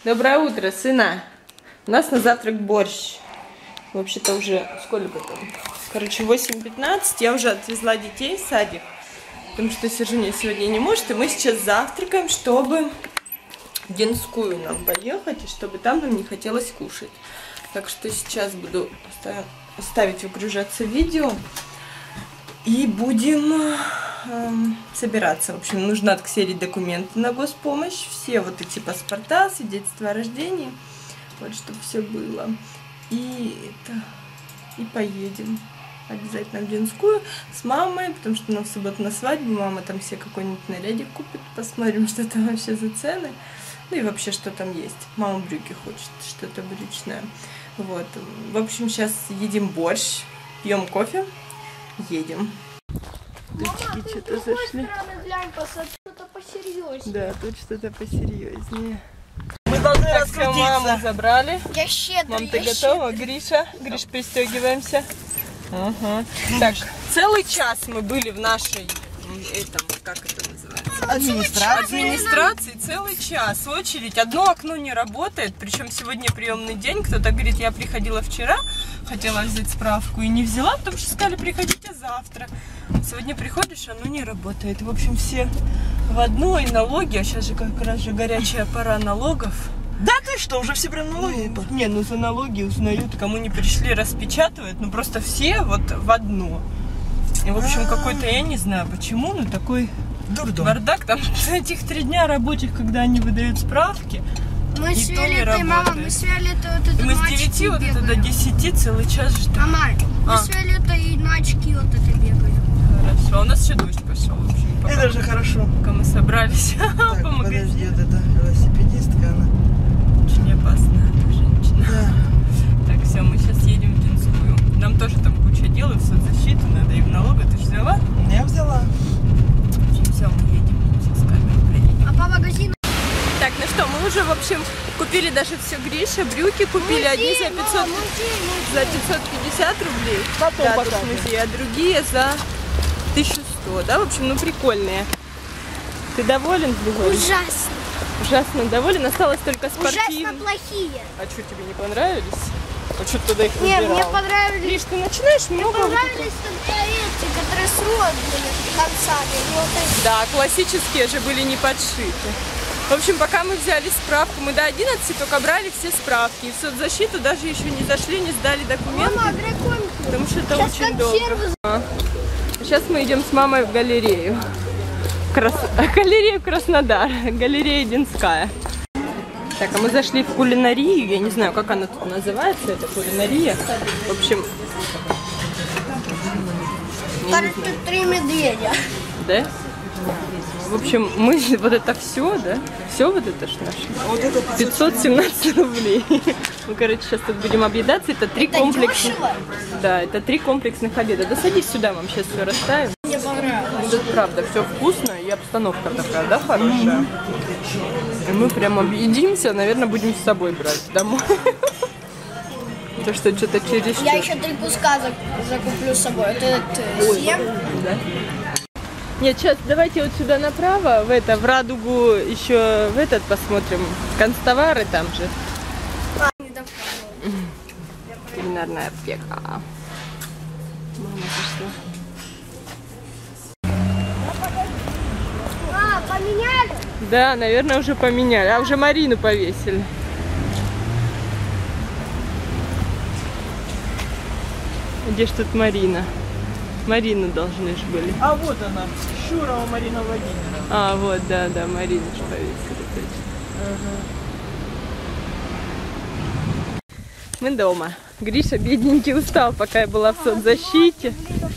Доброе утро, сына. У нас на завтрак борщ. Вообще-то уже сколько там? Короче, 8:15. Я уже отвезла детей в садик, потому что Сержуня сегодня не может. И мы сейчас завтракаем, чтобы в Динскую нам поехать, и чтобы там нам не хотелось кушать. Так что сейчас буду ставить выгружаться видео. И будем собираться. В общем, нужно отксерить документы на госпомощь. Все вот эти паспорта, свидетельства о рождении. Вот, чтобы все было. И поедем обязательно в Динскую с мамой, потому что нам в субботу на свадьбу. Мама там все какой-нибудь нарядик купит. Посмотрим, что там вообще за цены. Ну и вообще, что там есть. Мама брюки хочет, что-то брючное. Вот. В общем, сейчас едим борщ, пьем кофе. Едем. Дочки что-то зашли. Что-то посерьезнее. Да, тут что-то посерьезнее. Мы должны Так, все, маму забрали. Я щедрый. Мам, ты готова? Гриша? Гриш, пристегиваемся. Ага. Так, целый час мы были в нашей, как это называется? Администрации целый час. Очередь. Одно окно не работает. Причем сегодня приемный день. Кто-то говорит, я приходила вчера, хотела взять справку и не взяла, потому что сказали, приходите завтра. Сегодня приходишь, оно не работает. В общем, все в одной налоги. А сейчас же как раз же горячая пора налогов. Да ты что, уже все прям налоги? Не, ну за налоги узнают, кому не пришли, распечатывают. Ну просто все вот в одно. И в общем, какой-то, я не знаю почему, но такой дурдом. Бардак. Там этих 3 дня рабочих, когда они выдают справки, Мы с Виолеттой, мама, мы с Виолеттой вот это мы с 9 вот это до 10 целый час ждем. Мама, мы с Виолеттой и на очки вот это бегаем. Хорошо, у нас еще дождь пошел, в общем, пока, Это же хорошо. пока мы собрались Так, по подожди, магазину. вот эта велосипедистка, она. Очень опасная эта женщина. Да. Так, все, мы сейчас едем в Динскую. Нам тоже там куча дел, и в соцзащиту надо, и в налог. Ты же взяла? Я взяла. В общем, все, мы едем. Сейчас камеру приедем. А по магазину? Так, ну что, мы уже, в общем, купили даже все Гриша, брюки купили, одни за 550 рублей. Потом да, покажем. в музее, а другие за 1100, да, в общем, ну прикольные. Ты доволен, Григорий? Ужасно. Ужасно доволен, осталось только спортивные. Ужасно плохие. А что, тебе не понравились? А что ты туда их Не, выбирал? мне понравились. Гриш, ты начинаешь много... Понравились только эти, которые с розовыми концами. Вот эти. Да, классические же были не подшиты. В общем, пока мы взяли справку, мы до 11 только брали все справки. И в соцзащиту даже еще не зашли, не сдали документы. Мама, драконку. Потому что это Сейчас очень долго. консервы. Сейчас мы идем с мамой в галерею. Галерею Краснодар. Галерея Динская. Так, а мы зашли в кулинарию. Я не знаю, как она тут называется, эта кулинария. В общем... Кажется, 3 медведя. Да? В общем, мы вот это все, да? Все вот это ж наше. Вот это 517 рублей. Ну, короче, сейчас тут будем объедаться. Это 3 комплексных. дешево? Да, это 3 комплексных обеда. Да садись сюда, вам сейчас все расставим. Мне понравилось. Тут правда все вкусно и обстановка такая, да, хорошая. И мы прям объедимся, наверное, будем с собой брать домой. То что что-то через. Я еще 3 куска закуплю с собой. Это съем. Да. Нет, сейчас давайте вот сюда направо, в Радугу, еще в этот посмотрим. Канцтовары там же. Кулинарная аптека. Мама зашла. А, поменяли? Да, наверное, уже поменяли. А уже Марину повесили. Где ж тут Марина? Марину должны же были. А вот она, Шурова Марина Владимировна. А, вот, да, Марину же повесили. Точно. Мы дома. Гриша, бедненький, устал, пока я была в соцзащите.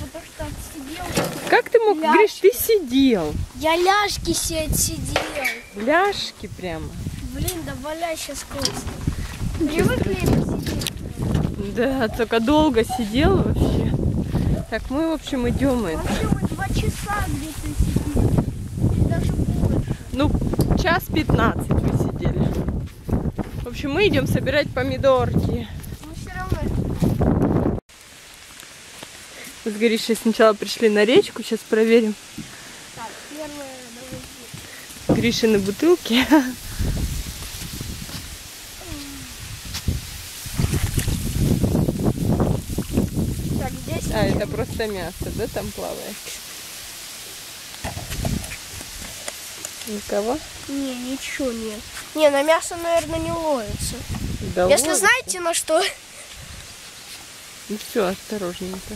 Как ты мог, Гриш, ты сидел? Я ляжки сидел. Ляжки прямо. Блин, да валяй сейчас вкусно. Привыкли сидеть. Да, только долго сидел вообще. Так, мы, в общем, идем. Вообще мы 2 часа где-то сидели. Даже больше. Ну, 1:15 мы сидели. В общем, мы идем собирать помидорки. Но все равно. Мы с Гришей сначала пришли на речку, сейчас проверим. Так, первое, давай. Гришины бутылки. Это просто мясо, да, там плавает? Никого? Не, ничего нет. Не, на мясо, наверное, не ловится. Да Если ловится. знаете на что. Ну все, осторожненько.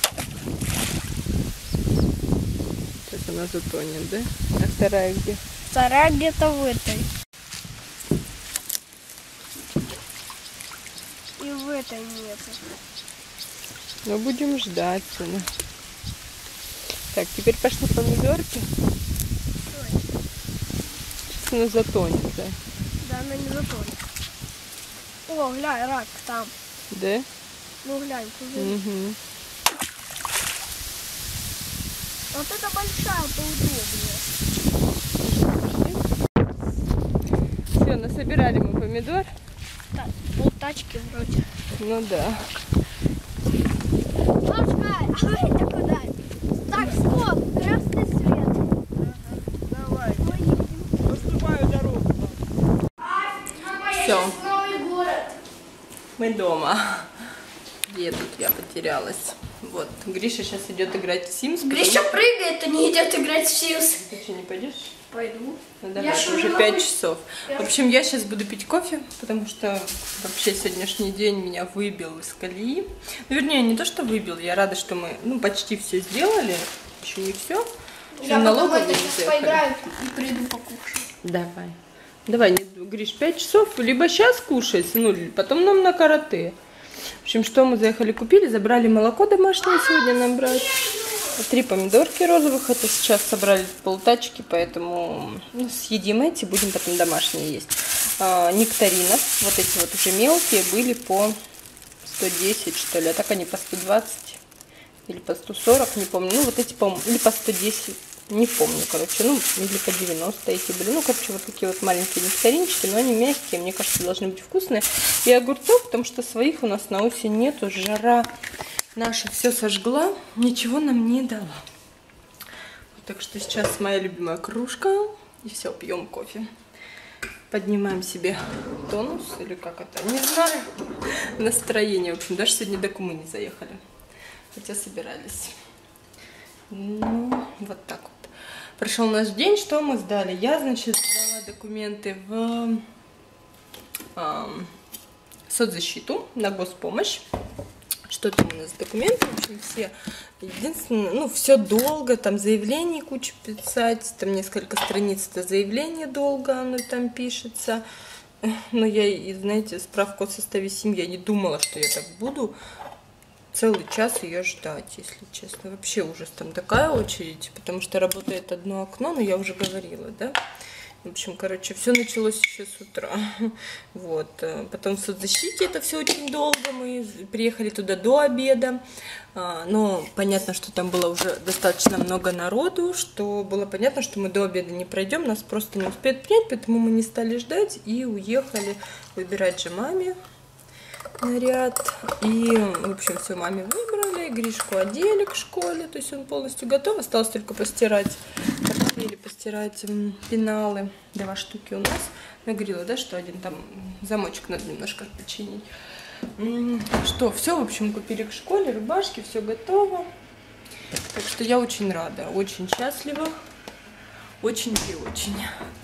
Сейчас она затонет, да? А вторая где? Вторая где-то в этой. И в этой нет. Ну, будем ждать. Она. Так, теперь пошли помидорки. Сейчас она затонет, да? Да, она не затонет. О, глянь, рак там. Да? Ну, глянь, куда. Угу. Вот это большая, поудобнее. Все, насобирали мы помидор. Так, полтачки вроде. Ну да. Бабушка, а это куда? Так, стоп, красный свет. Давай. Наступаю дорогу. Все, Новый город. мы дома. Где тут я потерялась? Вот, Гриша сейчас идет играть в Sims. Гриша прыгает, а не идет играть в Sims. Ты что, не пойдешь? Пойду. Ну давай, Я это ж уже уже 5 могу- часов. В общем, я сейчас буду пить кофе, потому что вообще сегодняшний день меня выбил из колеи. Ну, вернее, не то, что выбил, я рада, что мы, ну, почти все сделали. Еще не все. Я потом это сейчас поиграю и приду покушаю. Давай. Давай, Гриш, 5 часов, либо сейчас кушай, сынуль, потом нам на карате. В общем, что мы заехали, купили, забрали молоко домашнее сегодня нам брать. 3 помидорки розовых, это сейчас собрали полтачки, поэтому ну, съедим эти, будем потом домашние есть. Нектаринов, вот эти вот уже мелкие, были по 110, что ли, а так они по 120 или по 140, не помню. Ну, вот эти, по-моему, или по 110, не помню, короче, ну, или по 90 эти были. Ну, короче, вот такие вот маленькие нектаринчики, но они мягкие, мне кажется, должны быть вкусные. И огурцов, потому что своих у нас на осень нету, жара наша все сожгла, ничего нам не дала. Так что сейчас моя любимая кружка, и все, пьем кофе. Поднимаем себе тонус, или как это, не знаю, настроение. В общем, даже сегодня до Кумы не заехали, хотя собирались. Ну, вот так вот. Прошел наш день, что мы сдали? Я, значит, сдала документы в соцзащиту на госпомощь. Что там у нас документы? В общем, все. Единственное, ну, все долго, там заявлений куча писать, там несколько страниц, это заявление долго, оно там пишется. Но я, знаете, справку о составе семьи, я не думала, что я так буду целый час ее ждать, если честно. Вообще ужас, там такая очередь, потому что работает одно окно, но я уже говорила, да? В общем, короче, все началось еще с утра. Вот. Потом в соцзащите это все очень долго. Мы приехали туда до обеда. Но понятно, что там было уже достаточно много народу, что было понятно, что мы до обеда не пройдем, нас просто не успеют принять, поэтому мы не стали ждать и уехали выбирать же маме наряд. И, в общем, все маме выбрали, Гришку одели к школе, то есть он полностью готов. Осталось только постирать или постирать пеналы. 2 штуки у нас. Я говорила, да, что один там замочек надо немножко починить. Что, все, в общем, купили к школе, рубашки, все готово. Так что я очень рада, очень счастлива. Очень и очень.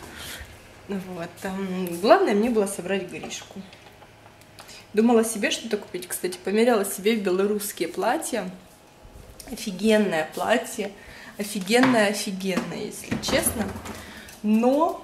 Вот. Главное мне было собрать Гришку. Думала себе что-то купить. Кстати, померяла себе белорусские платья. Офигенное платье. Офигенное, если честно. Но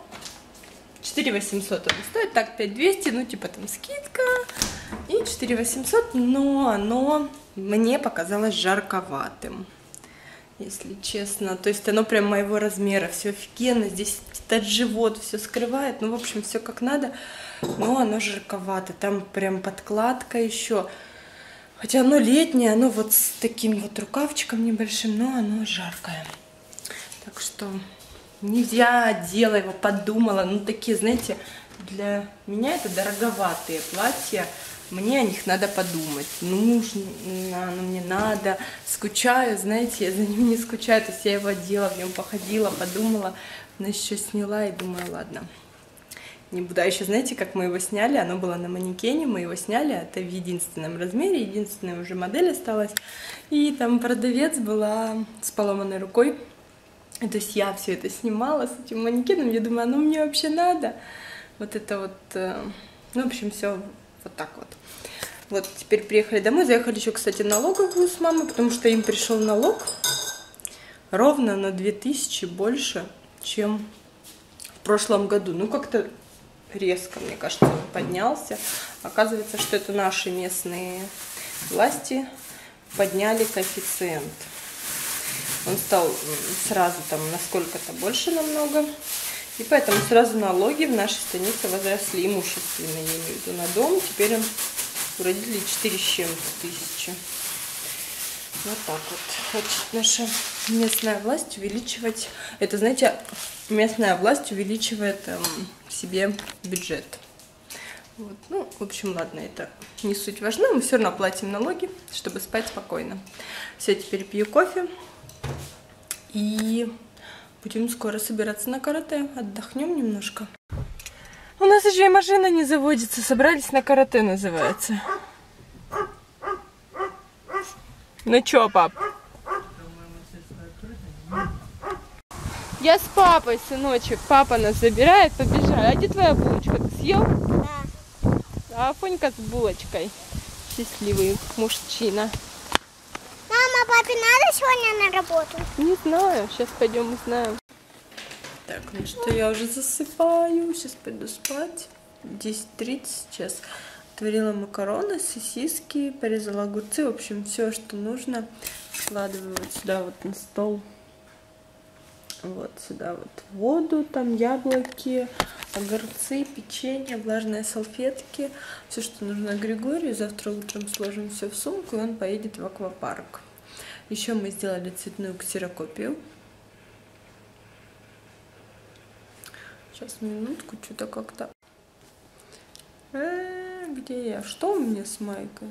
4800 оно стоит. Так, 5200, ну типа там скидка. И 4800, но оно мне показалось жарковатым. Если честно. То есть оно прям моего размера. Все офигенно. Здесь этот живот все скрывает. Ну, в общем, все как надо. Но оно жарковато. Там прям подкладка еще. Хотя оно летнее, оно вот с таким вот рукавчиком небольшим, но оно жаркое. Так что нельзя одела его, подумала. Ну, такие, знаете, для меня это дороговатые платья. Мне о них надо подумать. Нужно, ну, мне надо. Скучаю, знаете, я за ним не скучаю. То есть я его одела, в нем походила, подумала. Но еще сняла и думаю, ладно. Не буду. А еще знаете, как мы его сняли? Оно было на манекене, мы его сняли. Это в единственном размере, единственная уже модель осталась. И там продавец была с поломанной рукой. И, то есть я все это снимала с этим манекеном. Я думаю, оно мне вообще надо. Вот это вот... Ну, в общем, все вот так вот. Вот, теперь приехали домой. Заехали еще, кстати, налоговую с мамой, потому что им пришел налог ровно на 2000 больше, чем в прошлом году. Ну, как-то резко, мне кажется, он поднялся. Оказывается, что это наши местные власти подняли коэффициент. Он стал сразу там на сколько-то больше намного. И поэтому сразу налоги в нашей станице возросли имущественные, я имею в виду на дом. Теперь он у родителей 4 с чем-то тысячи. Вот так вот. Хочет наша местная власть увеличивать. Это, знаете, местная власть увеличивает себе бюджет. Вот. Ну, в общем, ладно, это не суть важно. Мы все равно платим налоги, чтобы спать спокойно. Все, теперь пью кофе. И будем скоро собираться на карате. Отдохнем немножко. У нас еще и машина не заводится. Собрались на карате, называется. Ну чё, пап? Я с папой, сыночек. Папа нас забирает, побежали. А где твоя булочка? Ты съел? Да. А Фонька с булочкой. Счастливый мужчина. Мама, папе надо сегодня на работу? Не знаю, сейчас пойдем узнаем. Так, ну что, я уже засыпаю. Сейчас пойду спать. 10:30 сейчас. Отварила макароны, сосиски, порезала огурцы. В общем, все, что нужно, складываю вот сюда вот на стол. Вот сюда вот воду, там яблоки, огурцы, печенье, влажные салфетки. Все, что нужно Григорию. Завтра утром сложим все в сумку, и он поедет в аквапарк. Еще мы сделали цветную ксерокопию. Сейчас, минутку, что-то как-то... Где я? Что у меня с майкой?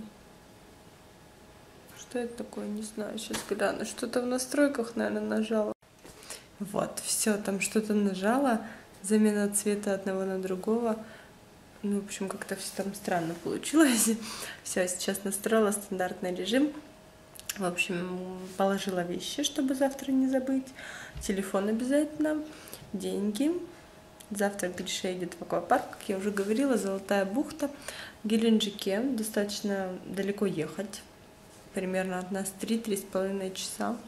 Что это такое? Не знаю. Сейчас гляну. Что-то в настройках, наверное, нажала. Вот, все, там что-то нажала. Замена цвета одного на другого. Ну, в общем, как-то все там странно получилось. Все, сейчас настроила стандартный режим. В общем, положила вещи, чтобы завтра не забыть. Телефон обязательно. Деньги. Завтра Гриша едет в аквапарк, как я уже говорила, Золотая бухта в Геленджике. Достаточно далеко ехать. Примерно от нас 3-3,5 часа.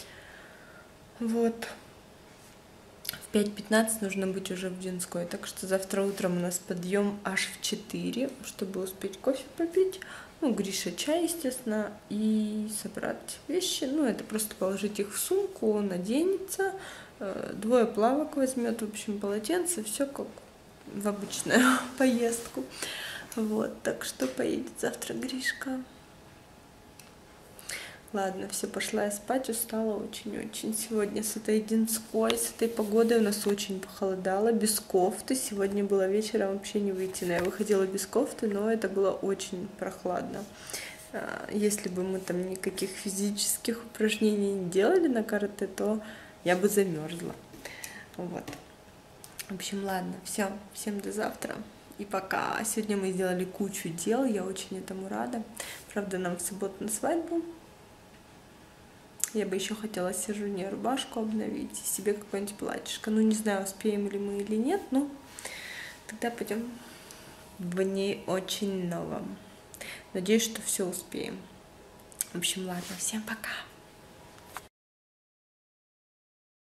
Вот. В 5:15 нужно быть уже в Динской. Так что завтра утром у нас подъем аж в 4, чтобы успеть кофе попить. Ну, Гриша чай, естественно, и собрать вещи. Ну, это просто положить их в сумку, он оденется. 2 плавок возьмет, в общем, полотенце, все как в обычную поездку. Вот, так что поедет завтра Гришка. Ладно, все, пошла я спать, устала очень-очень. Сегодня с этой Динской, с этой погодой у нас очень похолодало, без кофты. Сегодня было вечером вообще не выйти, но я выходила без кофты, но это было очень прохладно. Если бы мы там никаких физических упражнений не делали на карате, то я бы замерзла. Вот. В общем, ладно, все. Всем до завтра. И пока. Сегодня мы сделали кучу дел, я очень этому рада. Правда, нам в субботу на свадьбу. Я бы еще хотела сержуне рубашку обновить и себе какое-нибудь платьишко. Ну, не знаю, успеем ли мы или нет, но тогда пойдем в ней очень новом. Надеюсь, что все успеем. В общем, ладно, всем пока.